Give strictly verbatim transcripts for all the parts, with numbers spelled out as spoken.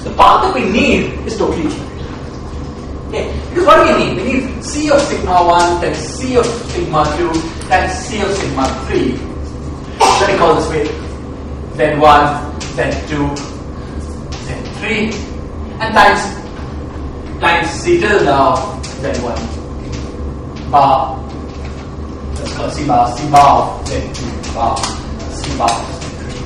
the part that we need is totally generated. Okay, because what do we need? We need C of sigma one times C of sigma two times C of sigma three. Let me call this way Z one, Z two, Z three, and times times C tilde of Z one bar. Let's call C bar C bar of Z two bar C bar of Z three.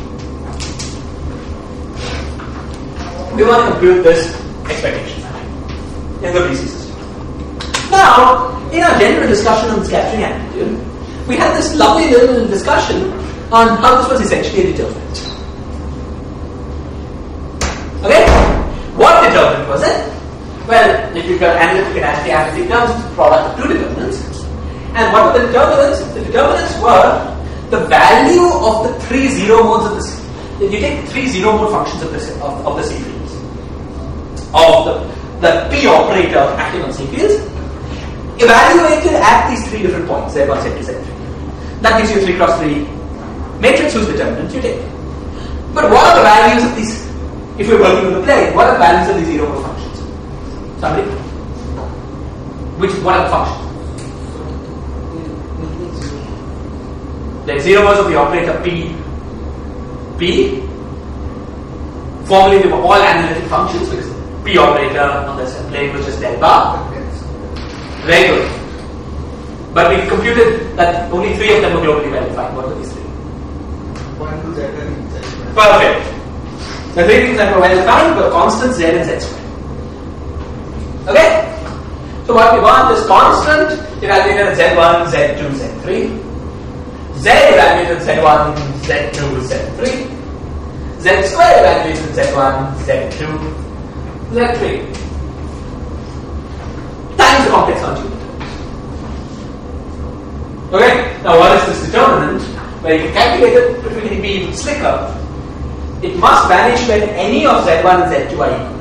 We want to compute this expectation in the B C system. Now, in our general discussion on scattering amplitude, we had this lovely little discussion on how this was essentially a determinant. Okay? What determinant was it? Well, if you've got analytic and anti-analytic terms, it's the product of two determinants. And what were the determinants? The determinants were the value of the three zero modes of the C. If you take three zero mode functions of the, of, of the C fields, of the, the P operator acting on C fields, evaluated at these three different points, Z one, Z two, Z three. That gives you a three cross three matrix whose determinant you take. But what are the values of these? If we're working with the plane, what are the values of these zero mode functions? Somebody? Which, what are the functions? The zero modes of the operator P. P. Formerly they were all analytic functions because P operator on this plane which is del bar. Very good. But we computed that only three of them were globally well defined. What were these three? one, two, Z and Z square. Perfect. The three things that were well defined were constants Z and Z square. Okay? So what we want is constant evaluated at Z one, Z two, Z three. Z evaluated Z one, Z two, Z three. Z square evaluated Z one, Z two, Z three. Times the complex conjugate. Okay, now what is this determinant? Well, you can calculate it, but we can be even slicker. It must vanish when any of Z one and Z two are equal.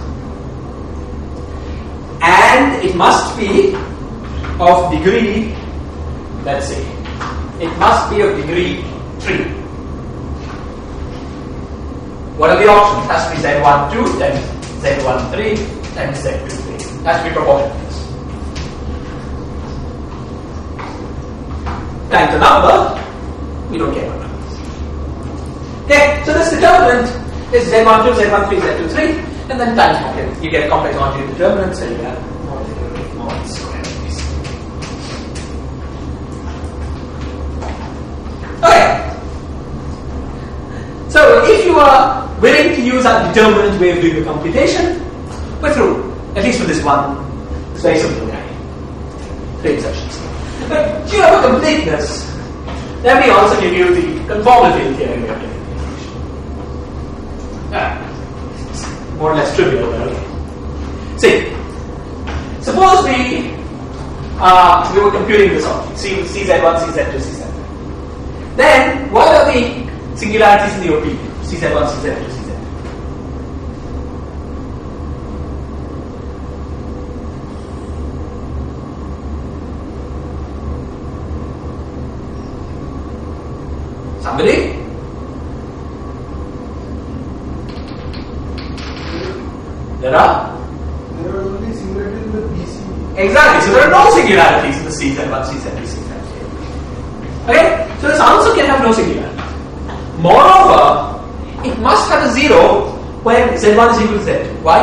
And it must be of degree, let's say, it must be of degree three. What are the options? It has to be Z one two times Z one three times Z two three. It has to be proportional. Times the number, we don't care about numbers. Okay, so this determinant is Z one two, Z one three, Z two three, and then times complex. You get a complex conjugate determinant, so you have mod square. Okay. So if you are willing to use our determinant way of doing the computation, we're through. At least for this one. It's very simple guy. Three insertions. But if you have a completeness, let me also give you the conformity theory of identification. Ah, more or less trivial, right? See, suppose we uh, we were computing this object, C Z one, C Z two, C Z three. Then, what are the singularities in the O P? C Z one, C Z two, C Z three. Somebody? There are? There are only singularities in the B C. Exactly, so there are no singularities in the C Z one, C Z two, C Z three. Okay? So this answer can have no singularity. Moreover, it must have a zero when Z one is equal to Z two. Why?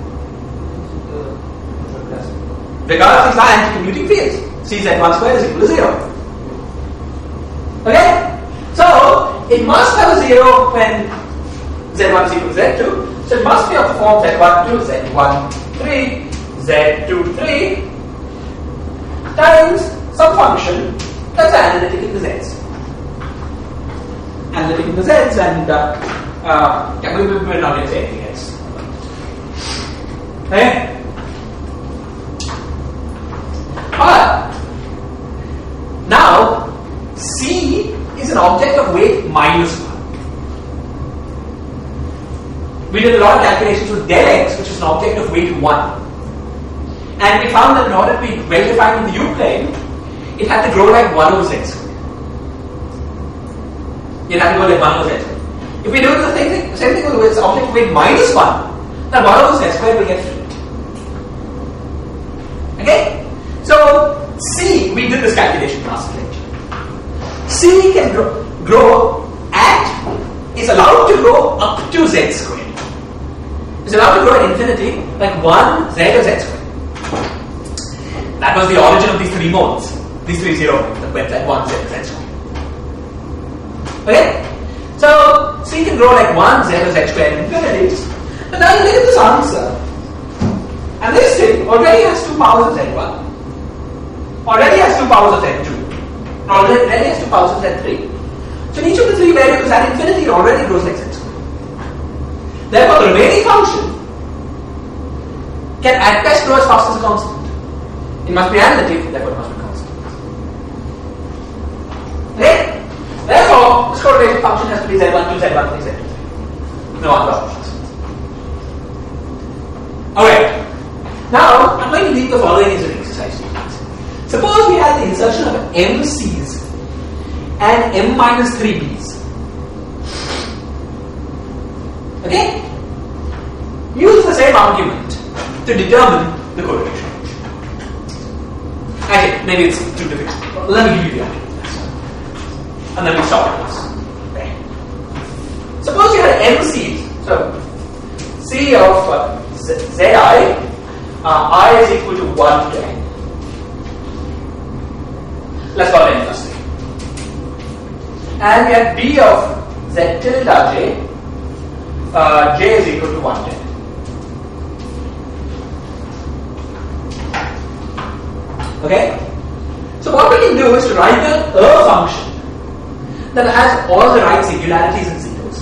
Because these are anti-commuting fields. C Z one squared is equal to zero. Okay? So, it must have a zero when Z one is equal to Z two. So, it must be of the form Z one two, Z one three, Z two three times some function that's analytic in the Z's. Analytic in the Z's and uh, uh, yeah, we, we're not going to say anything else. Okay? But now C is an object of weight minus one. We did a lot of calculations with del x, which is an object of weight one. And we found that in order to be well defined in the U plane, it had to grow like one over z squared. It had to go like one over z squared. If we do the same thing, same thing with its object of weight minus one, Now one over z squared will get flipped. Okay? So C, we did this calculation last lecture. C can grow, grow at, is allowed to grow up to z squared. It's allowed to grow at infinity like one z or z squared. That was the origin of these three modes. These three zero modes that went like one z z squared. Okay? So C can grow like one z or z squared infinity. But now you look at this answer. And this thing already has two powers of z one. Already has two powers of z two. And already has two powers of z three. So in each of the three variables at infinity it already grows like z squared. Therefore the remaining function can at best grow as fast as a constant. It must be analytic, therefore it must be constant. Okay? Therefore, this correlation function has to be z one two, z one three, z two three. No other options. Alright. Now, I'm going to leave the following as an exercise to you. Suppose we had the insertion of m c's and m minus three b's. Okay? Use the same argument to determine the correlation. Actually, maybe it's too difficult. Let me give you the argument. And then we stop this. Okay. Suppose you had m c's. So, C of uh, z, zi, uh, I is equal to one to n. Let's call it n plus three. And we have b of z tilde j. Uh, j is equal to one to n. Okay? So what we can do is to write a, a function that has all the right singularities and zeros.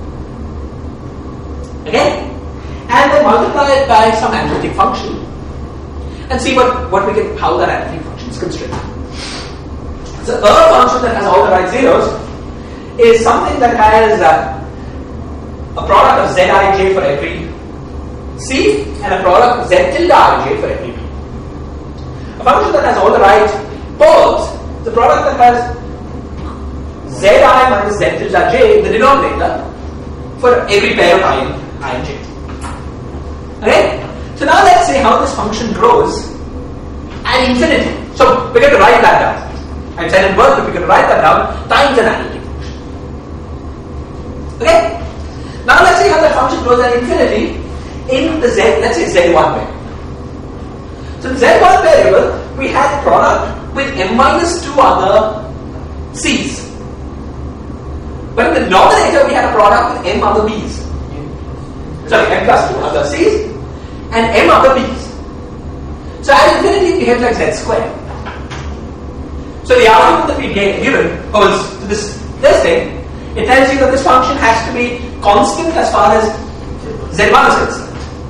Okay? And then multiply it by some analytic function and see what, what we can, how that analytic function is constrained. So a function that has all the right zeros is something that has uh, a product of zij for every c and a product of z tilde ij for every b. A function that has all the right poles is a product that has zi minus z tilde j in the denominator for every pair of I and, I and j. Okay? So now let's see how this function grows at infinity. So we're going to write that down. I said in work, but we're going to write that down times an analytic function. Okay? Now let's see how that function grows at infinity in the z, let's say z one variable. So in z one variable, we had product with m minus two other c's. But in the denominator, we had a product with m other b's. Sorry, m plus two other c's and m other b's. So at infinity, it behaves like z squared. So the argument that we get given was to this, this thing, it tells you that this function has to be constant as far as z one is concerned.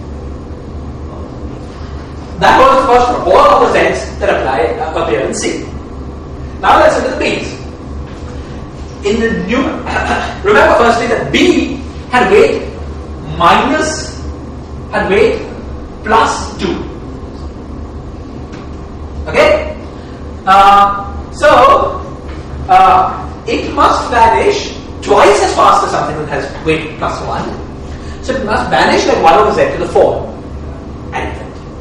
That was of course for all of the z's that apply uh, appear in C. Now let's look at the b's. In the new, remember firstly that b had weight minus, had weight plus two. Okay? Uh, so, uh, it must vanish twice as fast as something that has weight plus one. So it must vanish like one over z to the four. And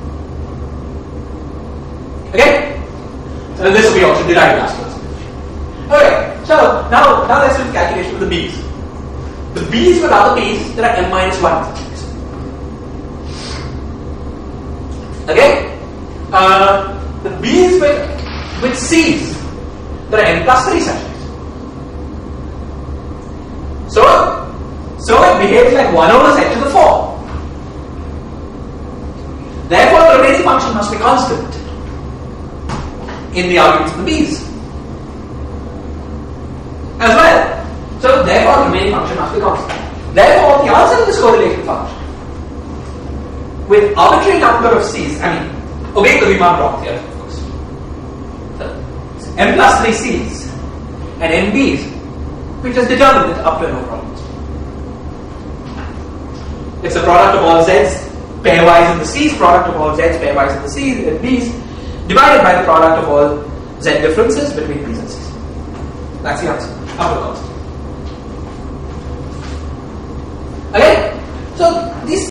okay? So this we also derived last class. Okay, so now, now let's do the calculation of the b's. The b's with other b's, there are m minus one. Okay? Uh, the b's with, with c's, there are n plus three such. So, so it behaves like one over z to the four. Therefore, the remaining function must be constant in the arguments of the b's as well. So, therefore, the remaining function must be constant. Therefore, the answer to this correlation function with arbitrary number of c's, I mean, obey the Riemann block here, of course. So, m plus three c's and n b's, we just determined it up to no problems. It's the product of all z's pairwise in the c's, product of all z's pairwise in the c's and b's, divided by the product of all z differences between b's and c's. That's the answer. Upper constant.